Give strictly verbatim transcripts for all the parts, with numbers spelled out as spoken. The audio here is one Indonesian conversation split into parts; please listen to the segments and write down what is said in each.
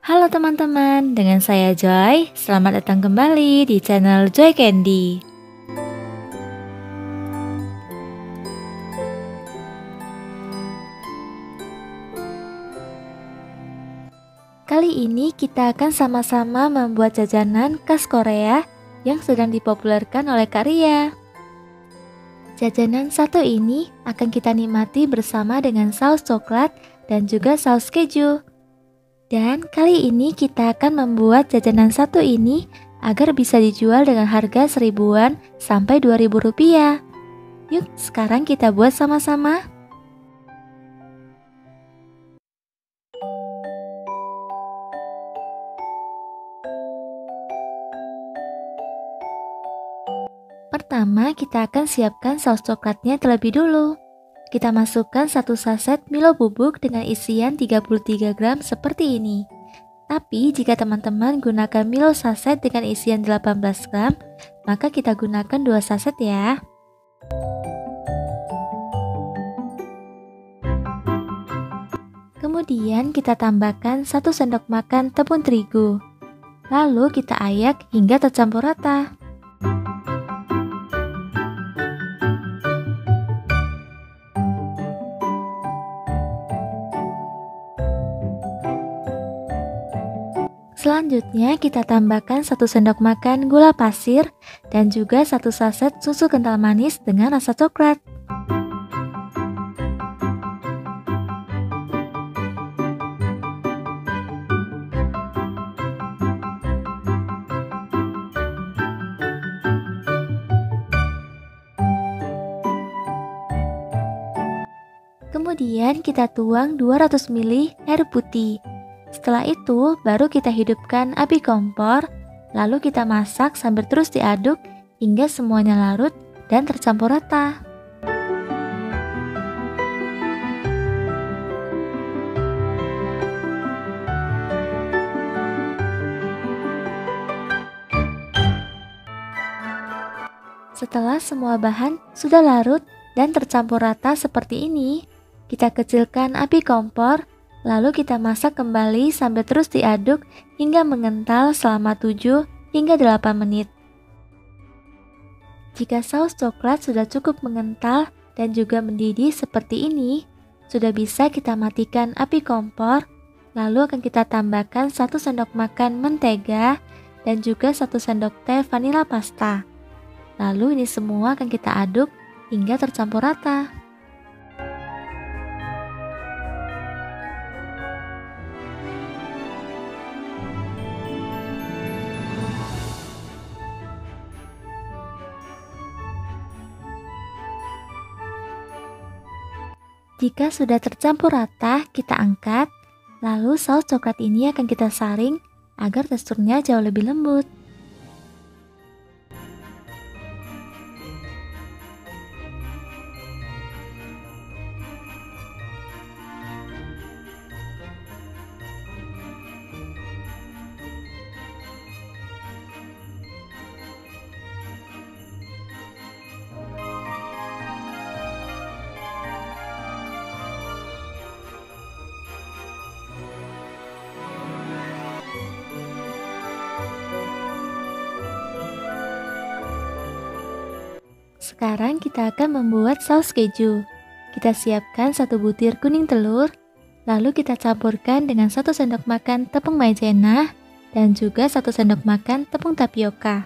Halo teman-teman, dengan saya Joy. Selamat datang kembali di channel Joy Candy. Kali ini kita akan sama-sama membuat jajanan khas Korea yang sedang dipopulerkan oleh Kak Ria. Jajanan satu ini akan kita nikmati bersama dengan saus coklat dan juga saus keju. Dan kali ini kita akan membuat jajanan satu ini agar bisa dijual dengan harga seribuan sampai dua ribu rupiah. Yuk, sekarang kita buat sama-sama. Pertama, kita akan siapkan saus coklatnya terlebih dulu. Kita masukkan satu saset Milo bubuk dengan isian tiga puluh tiga gram seperti ini. Tapi jika teman-teman gunakan Milo saset dengan isian delapan belas gram, maka kita gunakan dua saset ya. Kemudian kita tambahkan satu sendok makan tepung terigu. Lalu kita ayak hingga tercampur rata. Selanjutnya kita tambahkan satu sendok makan gula pasir dan juga satu saset susu kental manis dengan rasa coklat. Kemudian kita tuang dua ratus mililiter air putih. Setelah itu, baru kita hidupkan api kompor, lalu kita masak sambil terus diaduk hingga semuanya larut dan tercampur rata. Setelah semua bahan sudah larut dan tercampur rata seperti ini, kita kecilkan api kompor. Lalu kita masak kembali sambil terus diaduk hingga mengental selama tujuh hingga delapan menit. Jika saus coklat sudah cukup mengental dan juga mendidih seperti ini, sudah bisa kita matikan api kompor. Lalu akan kita tambahkan satu sendok makan mentega dan juga satu sendok teh vanila pasta. Lalu ini semua akan kita aduk hingga tercampur rata. Jika sudah tercampur rata, kita angkat, lalu saus coklat ini akan kita saring agar teksturnya jauh lebih lembut. Sekarang kita akan membuat saus keju. Kita siapkan satu butir kuning telur, lalu kita campurkan dengan satu sendok makan tepung maizena dan juga satu sendok makan tepung tapioka.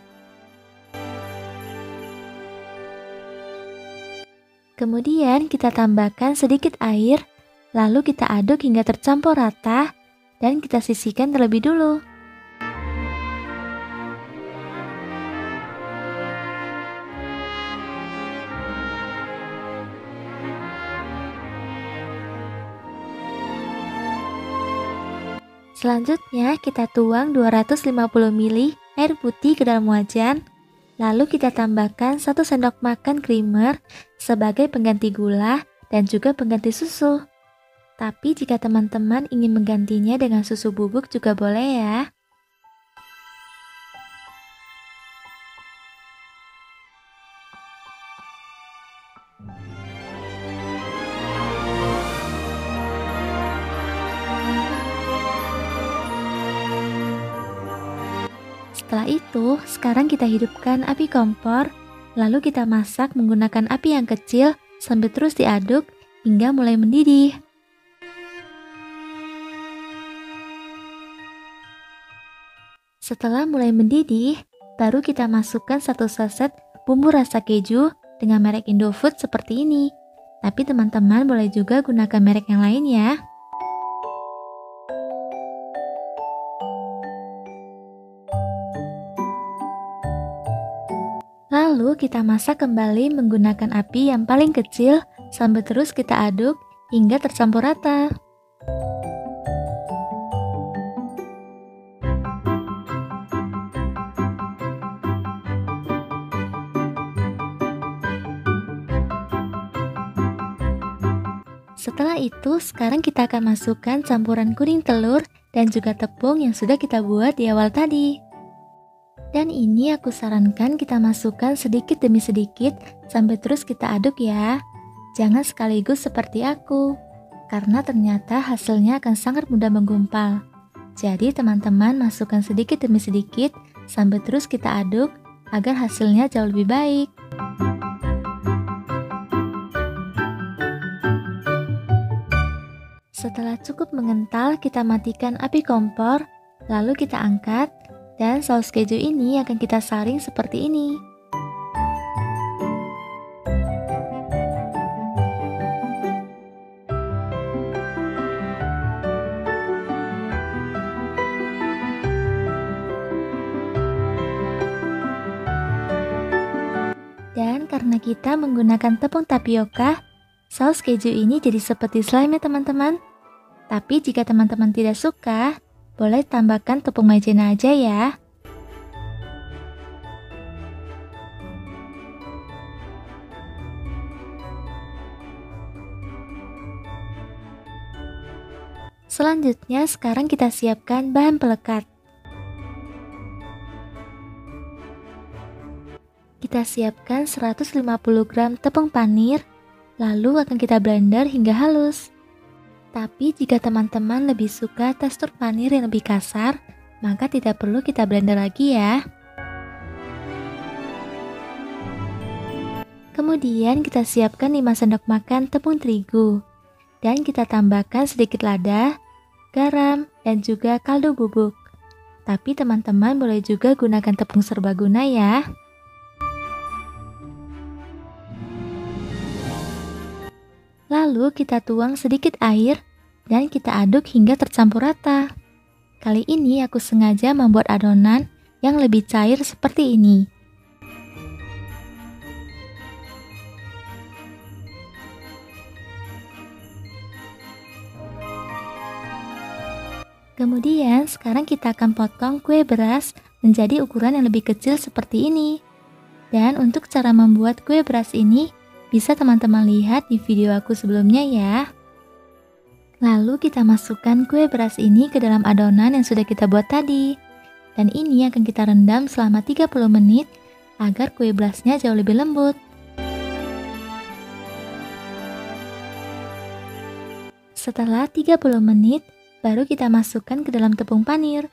Kemudian kita tambahkan sedikit air, lalu kita aduk hingga tercampur rata dan kita sisihkan terlebih dulu. Selanjutnya kita tuang dua ratus lima puluh mililiter air putih ke dalam wajan, lalu kita tambahkan satu sendok makan creamer sebagai pengganti gula dan juga pengganti susu. Tapi jika teman-teman ingin menggantinya dengan susu bubuk juga boleh ya. Setelah itu, sekarang kita hidupkan api kompor, lalu kita masak menggunakan api yang kecil sambil terus diaduk hingga mulai mendidih. Setelah mulai mendidih, baru kita masukkan satu saset bumbu rasa keju dengan merek Indofood seperti ini. Tapi teman-teman boleh juga gunakan merek yang lain ya. Lalu kita masak kembali menggunakan api yang paling kecil sambil terus kita aduk hingga tercampur rata. Setelah itu, sekarang kita akan masukkan campuran kuning telur dan juga tepung yang sudah kita buat di awal tadi. Dan ini aku sarankan kita masukkan sedikit demi sedikit sampai terus kita aduk ya. Jangan sekaligus seperti aku, karena ternyata hasilnya akan sangat mudah menggumpal. Jadi teman-teman masukkan sedikit demi sedikit sampai terus kita aduk agar hasilnya jauh lebih baik. Setelah cukup mengental, kita matikan api kompor, lalu kita angkat, dan saus keju ini akan kita saring seperti ini. Dan karena kita menggunakan tepung tapioka, saus keju ini jadi seperti slime ya teman-teman. Tapi jika teman-teman tidak suka, boleh tambahkan tepung maizena aja ya. Selanjutnya sekarang kita siapkan bahan pelekat. Kita siapkan seratus lima puluh gram tepung panir, lalu akan kita blender hingga halus. Tapi jika teman-teman lebih suka tekstur panir yang lebih kasar, maka tidak perlu kita blender lagi ya. Kemudian kita siapkan lima sendok makan tepung terigu. Dan kita tambahkan sedikit lada, garam, dan juga kaldu bubuk. Tapi teman-teman boleh juga gunakan tepung serbaguna ya. Lalu kita tuang sedikit air dan kita aduk hingga tercampur rata. Kali ini aku sengaja membuat adonan yang lebih cair seperti ini. Kemudian sekarang kita akan potong kue beras menjadi ukuran yang lebih kecil seperti ini. Dan untuk cara membuat kue beras ini, bisa teman-teman lihat di video aku sebelumnya ya. Lalu kita masukkan kue beras ini ke dalam adonan yang sudah kita buat tadi. Dan ini akan kita rendam selama tiga puluh menit agar kue berasnya jauh lebih lembut. Setelah tiga puluh menit, baru kita masukkan ke dalam tepung panir.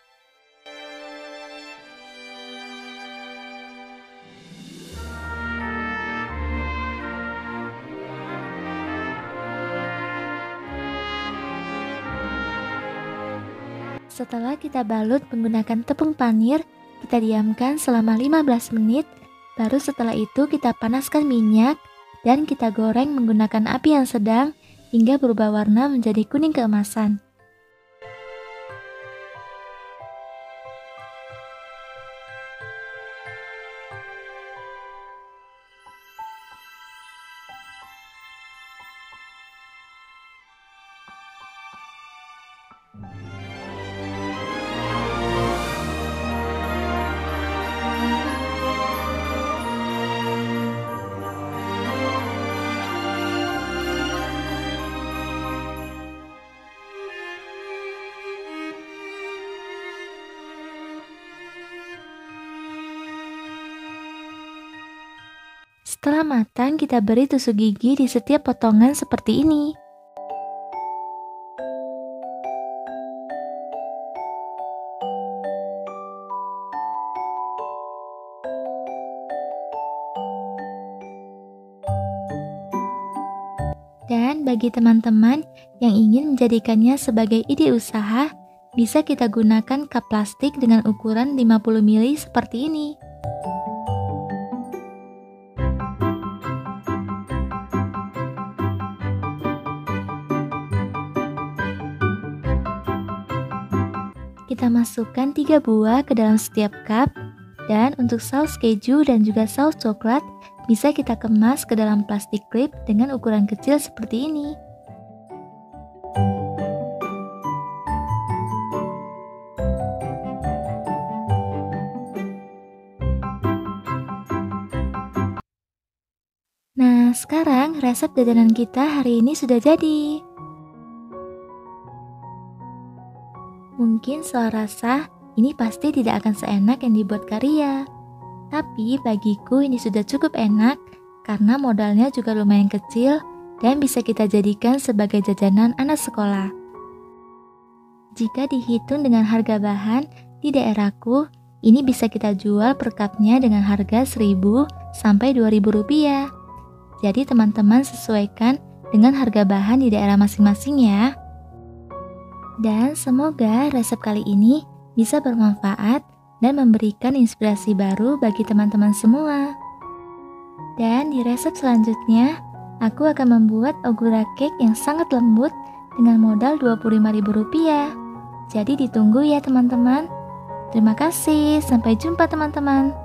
Setelah kita balut menggunakan tepung panir, kita diamkan selama lima belas menit, baru setelah itu kita panaskan minyak dan kita goreng menggunakan api yang sedang hingga berubah warna menjadi kuning keemasan. Setelah matang, kita beri tusuk gigi di setiap potongan seperti ini. Dan bagi teman-teman yang ingin menjadikannya sebagai ide usaha, bisa kita gunakan cup plastik dengan ukuran lima puluh mililiter seperti ini. Kita masukkan tiga buah ke dalam setiap cup, dan untuk saus keju dan juga saus coklat bisa kita kemas ke dalam plastik klip dengan ukuran kecil seperti ini. Nah, sekarang resep jajanan kita hari ini sudah jadi. Mungkin soal rasa, ini pasti tidak akan seenak yang dibuat Karia. Tapi bagiku ini sudah cukup enak karena modalnya juga lumayan kecil dan bisa kita jadikan sebagai jajanan anak sekolah. Jika dihitung dengan harga bahan, di daerahku ini bisa kita jual per cupnya dengan harga seribu sampai dua ribu rupiah. Jadi teman-teman sesuaikan dengan harga bahan di daerah masing-masing ya. Dan semoga resep kali ini bisa bermanfaat dan memberikan inspirasi baru bagi teman-teman semua. Dan di resep selanjutnya, aku akan membuat ogura cake yang sangat lembut dengan modal dua puluh lima ribu rupiah. Jadi ditunggu ya teman-teman. Terima kasih, sampai jumpa teman-teman.